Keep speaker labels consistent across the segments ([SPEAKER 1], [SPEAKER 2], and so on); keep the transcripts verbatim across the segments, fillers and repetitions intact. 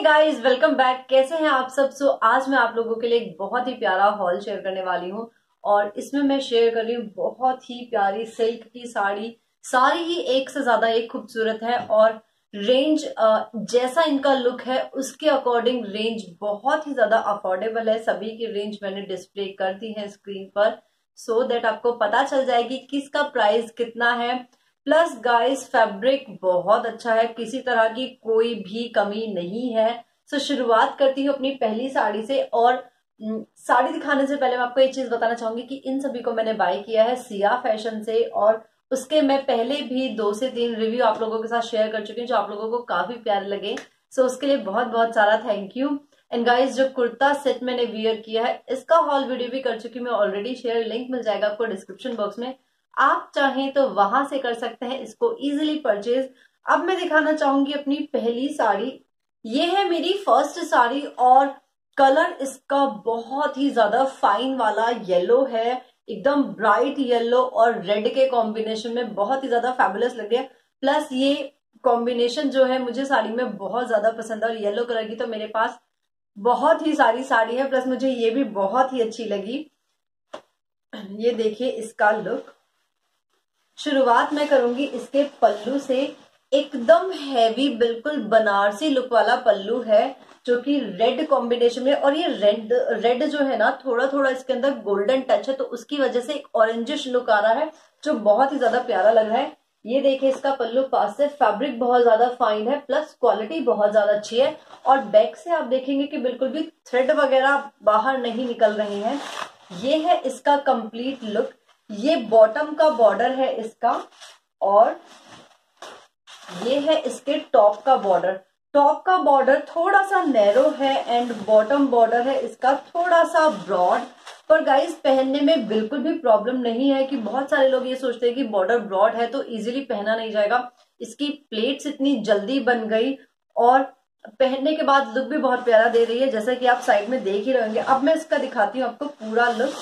[SPEAKER 1] Guys, welcome back. कैसे हैं आप सब। सो so, आज मैं आप लोगों के लिए एक बहुत ही प्यारा हॉल शेयर करने वाली हूँ और इसमें मैं शेयर कर रही हूँ बहुत ही प्यारी सिल्क की साड़ी। सारी ही एक से ज्यादा एक खूबसूरत है और रेंज जैसा इनका लुक है उसके अकॉर्डिंग रेंज बहुत ही ज्यादा अफोर्डेबल है। सभी की रेंज मैंने डिस्प्ले कर दी है स्क्रीन पर सो so दैट आपको पता चल जाएगी किसका प्राइस कितना है। प्लस गाइस फैब्रिक बहुत अच्छा है, किसी तरह की कोई भी कमी नहीं है। सो शुरुआत करती हूँ अपनी पहली साड़ी से और साड़ी दिखाने से पहले मैं आपको एक चीज बताना चाहूंगी कि इन सभी को मैंने बाय किया है सिया फैशन से और उसके मैं पहले भी दो से तीन रिव्यू आप लोगों के साथ शेयर कर चुकी हूँ जो आप लोगों को काफी प्यारे लगे। सो उसके लिए बहुत बहुत सारा थैंक यू। एंड गाइस जो कुर्ता सेट मैंने वियर किया है इसका हॉल वीडियो भी कर चुकी हूँ मैं ऑलरेडी, शेयर लिंक मिल जाएगा आपको डिस्क्रिप्शन बॉक्स में, आप चाहें तो वहां से कर सकते हैं इसको इजीली परचेज। अब मैं दिखाना चाहूंगी अपनी पहली साड़ी। ये है मेरी फर्स्ट साड़ी और कलर इसका बहुत ही ज्यादा फाइन वाला येलो है, एकदम ब्राइट येलो और रेड के कॉम्बिनेशन में बहुत ही ज्यादा फैबुलस लग रही है। प्लस ये कॉम्बिनेशन जो है मुझे साड़ी में बहुत ज्यादा पसंद है और येलो कलर की तो मेरे पास बहुत ही सारी साड़ी है, प्लस मुझे ये भी बहुत ही अच्छी लगी। ये देखिए इसका लुक। शुरुआत मैं करूंगी इसके पल्लू से। एकदम हैवी बिल्कुल बनारसी लुक वाला पल्लू है जो कि रेड कॉम्बिनेशन में, और ये रेड रेड जो है ना थोड़ा थोड़ा इसके अंदर गोल्डन टच है तो उसकी वजह से एक ऑरेंजिश लुक आ रहा है जो बहुत ही ज्यादा प्यारा लग रहा है। ये देखिए इसका पल्लू पास से, फैब्रिक बहुत ज्यादा फाइन है प्लस क्वालिटी बहुत ज्यादा अच्छी है और बैक से आप देखेंगे कि बिल्कुल भी थ्रेड वगैरह बाहर नहीं निकल रहे हैं। ये है इसका कंप्लीट लुक। ये बॉटम का बॉर्डर है इसका और ये है इसके टॉप का बॉर्डर। टॉप का बॉर्डर थोड़ा सा नैरो है एंड बॉटम बॉर्डर है इसका थोड़ा सा ब्रॉड, पर गाइस पहनने में बिल्कुल भी प्रॉब्लम नहीं है कि बहुत सारे लोग ये सोचते हैं कि बॉर्डर ब्रॉड है तो इजीली पहना नहीं जाएगा। इसकी प्लेट्स इतनी जल्दी बन गई और पहनने के बाद लुक भी बहुत प्यारा दे रही है जैसा कि आप साइड में देख ही रहेंगे। अब मैं इसका दिखाती हूँ आपको पूरा लुक।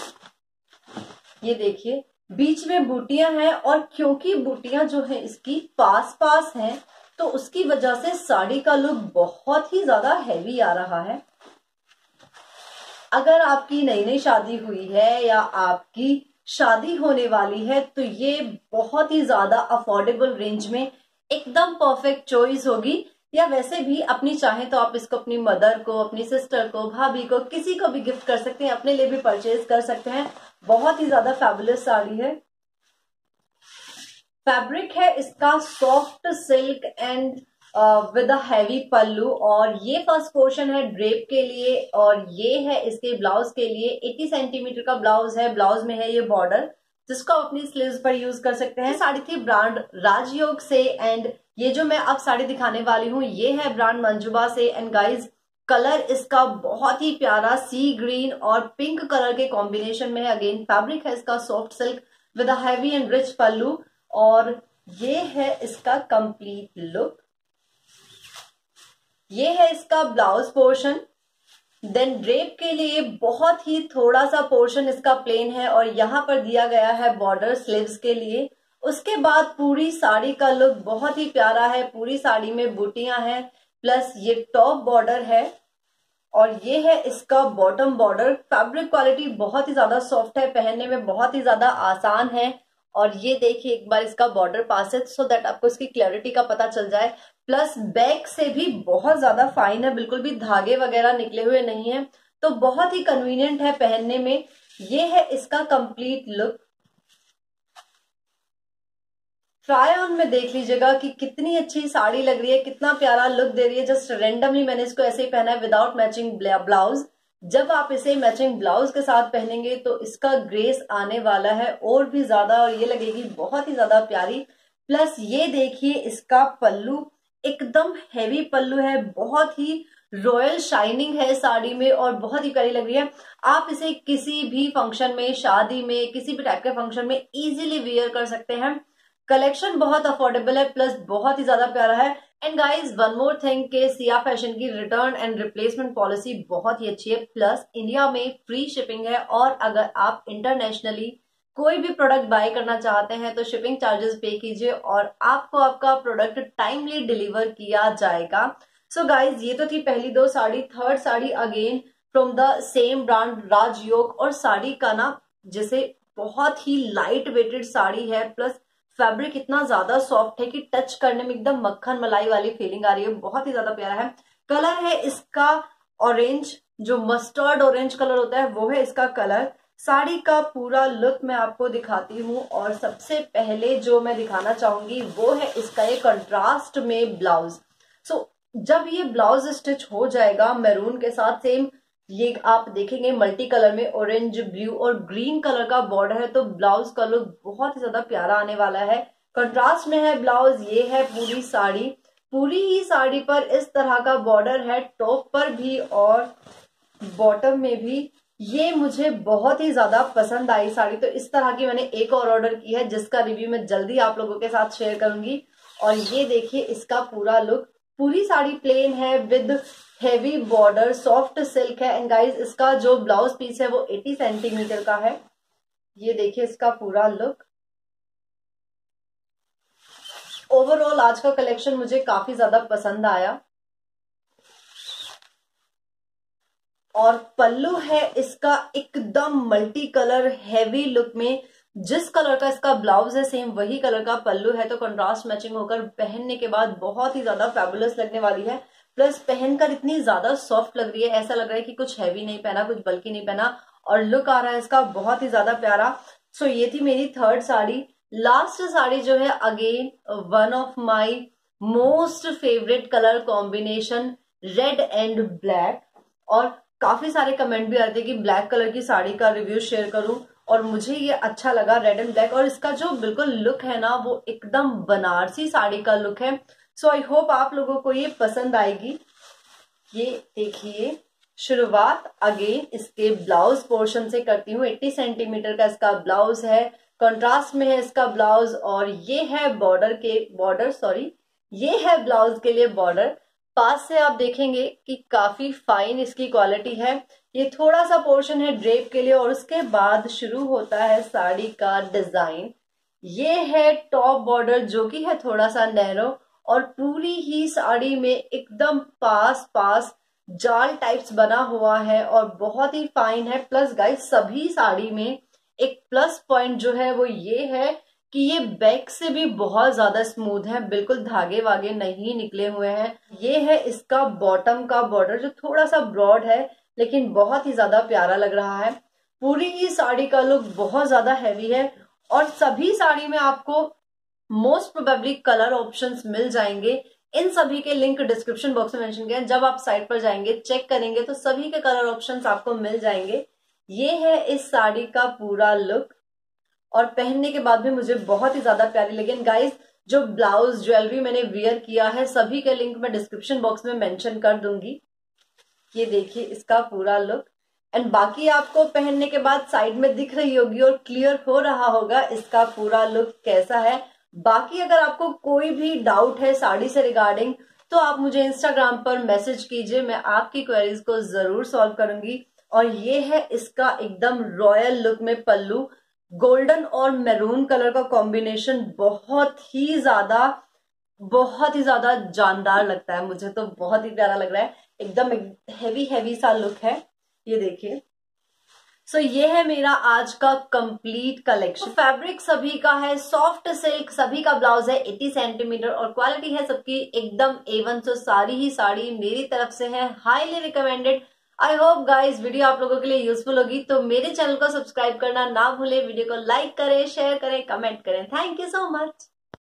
[SPEAKER 1] ये देखिए बीच में बूटियां हैं और क्योंकि बूटियां जो है इसकी पास पास हैं तो उसकी वजह से साड़ी का लुक बहुत ही ज्यादा हैवी आ रहा है। अगर आपकी नई नई शादी हुई है या आपकी शादी होने वाली है तो ये बहुत ही ज्यादा अफोर्डेबल रेंज में एकदम परफेक्ट चॉइस होगी। या वैसे भी अपनी चाहे तो आप इसको अपनी मदर को, अपनी सिस्टर को, भाभी को, किसी को भी गिफ्ट कर सकते हैं, अपने लिए भी परचेज कर सकते हैं। बहुत ही ज्यादा फैबुलस साड़ी है। फैब्रिक है इसका soft silk and with a heavy pallu और ये फर्स्ट पोर्शन है ड्रेप के लिए और ये है इसके ब्लाउज के लिए। अस्सी सेंटीमीटर का ब्लाउज है, ब्लाउज में है ये बॉर्डर जिसको आप अपनी स्लीव्स पर यूज कर सकते हैं। साड़ी थी ब्रांड राजयोग से एंड ये जो मैं अब साड़ी दिखाने वाली हूँ ये है ब्रांड मंजुबा से। एंड गाइज कलर इसका बहुत ही प्यारा सी ग्रीन और पिंक कलर के कॉम्बिनेशन में है। अगेन फैब्रिक है इसका soft silk with a heavy and rich pallu और ये है इसका कंप्लीट लुक। ये है इसका ब्लाउज पोर्शन। देन ड्रेप के लिए बहुत ही थोड़ा सा पोर्शन इसका प्लेन है और यहाँ पर दिया गया है बॉर्डर स्लीव्स के लिए। उसके बाद पूरी साड़ी का लुक बहुत ही प्यारा है। पूरी साड़ी में बूटियां हैं प्लस ये टॉप बॉर्डर है और ये है इसका बॉटम बॉर्डर। फैब्रिक क्वालिटी बहुत ही ज्यादा सॉफ्ट है, पहनने में बहुत ही ज्यादा आसान है और ये देखिए एक बार इसका बॉर्डर पास है सो दैट आपको इसकी क्लैरिटी का पता चल जाए। प्लस बैक से भी बहुत ज्यादा फाइन है, बिल्कुल भी धागे वगैरह निकले हुए नहीं है तो बहुत ही कन्वीनियंट है पहनने में। ये है इसका कंप्लीट लुक। ट्राई ऑन में देख लीजिएगा कि कितनी अच्छी साड़ी लग रही है, कितना प्यारा लुक दे रही है। जस्ट रेंडमली मैंने इसको ऐसे ही पहना है विदाउट मैचिंग ब्लाउज। जब आप इसे मैचिंग ब्लाउज के साथ पहनेंगे तो इसका ग्रेस आने वाला है और भी ज्यादा और ये लगेगी बहुत ही ज्यादा प्यारी। प्लस ये देखिए इसका पल्लू एकदम हैवी पल्लू है, बहुत ही रॉयल शाइनिंग है साड़ी में और बहुत ही प्यारी लग रही है। आप इसे किसी भी फंक्शन में, शादी में, किसी भी टाइप के फंक्शन में इजीली वियर कर सकते हैं। कलेक्शन बहुत अफोर्डेबल है प्लस बहुत ही ज्यादा प्यारा है। And guys one more thing के सिया फैशन की रिटर्न एंड रिप्लेसमेंट पॉलिसी बहुत ही अच्छी है। प्लस इंडिया में फ्री शिपिंग है और अगर आप इंटरनेशनली कोई भी प्रोडक्ट बाय करना चाहते हैं तो शिपिंग चार्जेस पे कीजिए और आपको आपका प्रोडक्ट टाइमली डिलीवर किया जाएगा। सो गाइज ये तो थी पहली दो sari. Third sari again from the same brand Rajyog, और साड़ी का ना जैसे बहुत ही लाइट वेटेड साड़ी है, प्लस फैब्रिक इतना ज्यादा सॉफ्ट है कि टच करने में एकदम मक्खन मलाई वाली फीलिंग आ रही है। बहुत ही ज्यादा प्यारा है। कलर है इसका ऑरेंज, जो मस्टर्ड ऑरेंज कलर होता है वो है इसका कलर। साड़ी का पूरा लुक मैं आपको दिखाती हूँ, और सबसे पहले जो मैं दिखाना चाहूंगी वो है इसका ये कंट्रास्ट में ब्लाउज। सो so, जब ये ब्लाउज स्टिच हो जाएगा मैरून के साथ, सेम ये आप देखेंगे मल्टी कलर में ऑरेंज, ब्लू और ग्रीन कलर का बॉर्डर है, तो ब्लाउज का लुक बहुत ही ज्यादा प्यारा आने वाला है। कंट्रास्ट में है ब्लाउज। ये है पूरी साड़ी। पूरी ही साड़ी पर इस तरह का बॉर्डर है, टॉप पर भी और बॉटम में भी। ये मुझे बहुत ही ज्यादा पसंद आई साड़ी। तो इस तरह की मैंने एक और ऑर्डर की है, जिसका रिव्यू मैं जल्दी आप लोगों के साथ शेयर करूंगी। और ये देखिए इसका पूरा लुक। पूरी साड़ी प्लेन है with heavy border, soft silk है। एंड गाइज इसका जो ब्लाउज पीस है वो अस्सी सेंटीमीटर का है। ये देखिए इसका पूरा लुक। ओवरऑल आज का कलेक्शन मुझे काफी ज्यादा पसंद आया। और पल्लू है इसका एकदम मल्टी कलर हैवी लुक में। जिस कलर का इसका ब्लाउज है सेम वही कलर का पल्लू है, तो कंट्रास्ट मैचिंग होकर पहनने के बाद बहुत ही ज्यादा फैबुलस लगने वाली है। प्लस पहनकर इतनी ज्यादा सॉफ्ट लग रही है, ऐसा लग रहा है कि कुछ हैवी नहीं पहना, कुछ बल्कि नहीं पहना, और लुक आ रहा है इसका बहुत ही ज्यादा प्यारा। सो ये थी मेरी थर्ड साड़ी। लास्ट साड़ी जो है again one of my most favourite colour combination, red and black. और काफी सारे कमेंट भी आते हैं कि ब्लैक कलर की साड़ी का रिव्यू शेयर करूं, और मुझे ये अच्छा लगा रेड एंड ब्लैक। और इसका जो बिल्कुल लुक है ना वो एकदम बनारसी साड़ी का लुक है। सो आई होप आप लोगों को ये पसंद आएगी। ये देखिए शुरुआत अगेन इसके ब्लाउज पोर्शन से करती हूँ। अस्सी सेंटीमीटर का इसका ब्लाउज है, कंट्रास्ट में है इसका ब्लाउज। और ये है बॉर्डर के बॉर्डर सॉरी ये है ब्लाउज के लिए बॉर्डर। पास से आप देखेंगे कि काफी फाइन इसकी क्वालिटी है। ये थोड़ा सा पोर्शन है ड्रेप के लिए, और उसके बाद शुरू होता है साड़ी का डिजाइन। ये है टॉप बॉर्डर जो कि है थोड़ा सा नैरो, और पूरी ही साड़ी में एकदम पास पास जाल टाइप्स बना हुआ है और बहुत ही फाइन है। प्लस गाइस सभी साड़ी में एक प्लस पॉइंट जो है वो ये है कि ये बैक से भी बहुत ज्यादा स्मूथ है, बिल्कुल धागे वागे नहीं निकले हुए हैं। ये है इसका बॉटम का बॉर्डर जो थोड़ा सा ब्रॉड है लेकिन बहुत ही ज्यादा प्यारा लग रहा है। पूरी ही साड़ी का लुक बहुत ज्यादा हैवी है, और सभी साड़ी में आपको मोस्ट प्रोबेबली कलर ऑप्शंस मिल जाएंगे। इन सभी के लिंक डिस्क्रिप्शन बॉक्स में मेंशन किया है। जब आप साइट पर जाएंगे चेक करेंगे तो सभी के कलर ऑप्शंस आपको मिल जाएंगे। ये है इस साड़ी का पूरा लुक, और पहनने के बाद भी मुझे बहुत ही ज्यादा प्यारी लगी। गाइस जो ब्लाउज ज्वेलरी मैंने वियर किया है सभी के लिंक मैं डिस्क्रिप्शन बॉक्स में मेंशन कर दूंगी। ये देखिए इसका पूरा लुक। एंड बाकी आपको पहनने के बाद साइड में दिख रही होगी और क्लियर हो रहा होगा इसका पूरा लुक कैसा है। बाकी अगर आपको कोई भी डाउट है साड़ी से रिगार्डिंग तो आप मुझे इंस्टाग्राम पर मैसेज कीजिए, मैं आपकी क्वेरीज को जरूर सॉल्व करूंगी। और ये है इसका एकदम रॉयल लुक में पल्लू। गोल्डन और मैरून कलर का कॉम्बिनेशन बहुत ही ज्यादा बहुत ही ज्यादा जानदार लगता है, मुझे तो बहुत ही प्यारा लग रहा है। एकदम हैवी हैवी सा लुक है। ये देखिए। सो so, ये है मेरा आज का कंप्लीट कलेक्शन। फैब्रिक सभी का है सॉफ्ट सिल्क, सभी का ब्लाउज है अस्सी सेंटीमीटर और क्वालिटी है सबकी एकदम ए वन। सो सारी ही साड़ी मेरी तरफ से है highly recommended. I hope guys video आप लोगों के लिए यूजफुल होगी, तो मेरे चैनल को सब्सक्राइब करना ना भूले, वीडियो को लाइक करें, शेयर करें, कमेंट करें। Thank you so much.